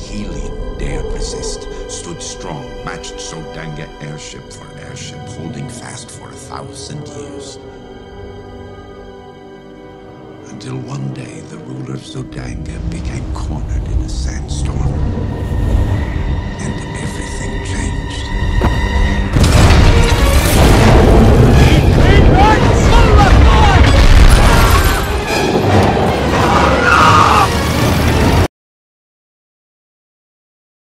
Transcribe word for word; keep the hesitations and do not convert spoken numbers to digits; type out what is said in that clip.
Helium dared resist, stood strong, matched Zodanga airship for airship, holding fast for a thousand years. Until one day, the ruler of Zodanga became cornered in a sandstorm.